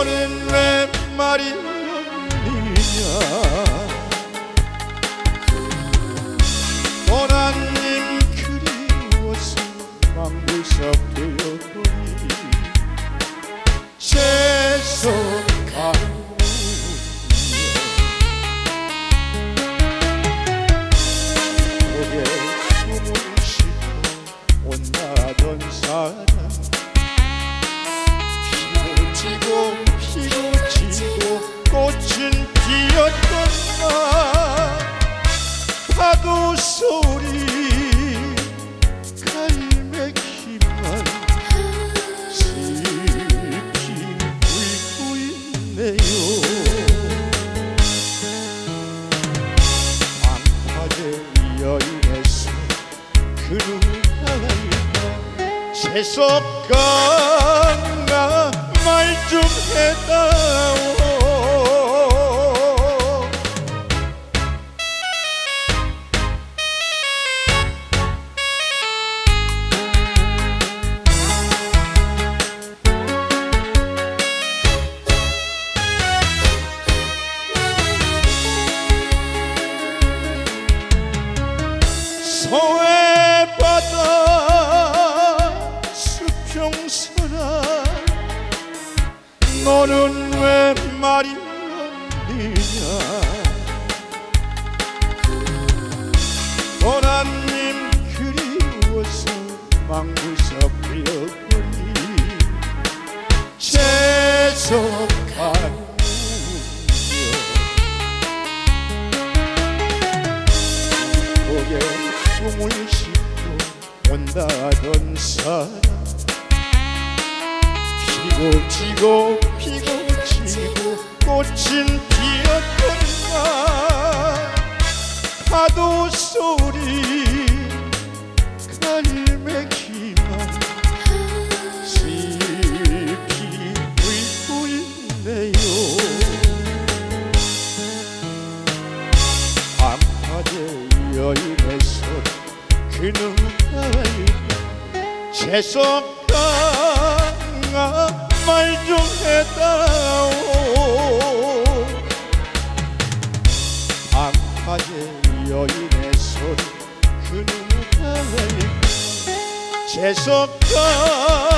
너는 왜 말이 없느냐. 도난님 그리워서 망불석되었더니 죄송하구려. 속에 숨을 쉬고 온다던 사람 피고 지고 꽃은 피었던가. 파도 소리 갈매기만 슬피 울고 있네요. 방파제 여인의 손 그 누가 재석강아 말 좀 해다오. 서해바다 수평선아 너는 왜 말이 없느냐. 도난님 그리워서 망불석되었더니 죄송하구려. 속에 숨을 쉬고 온다던 사람 피고 지고 꽃은 피었던가. 파도 소리 갈매기만 슬피 울고 있네요. 방파제 여인의 손 그 누가 재석강아 말 좀 해다오. 방파제 여인의 손 그 누가 재석강아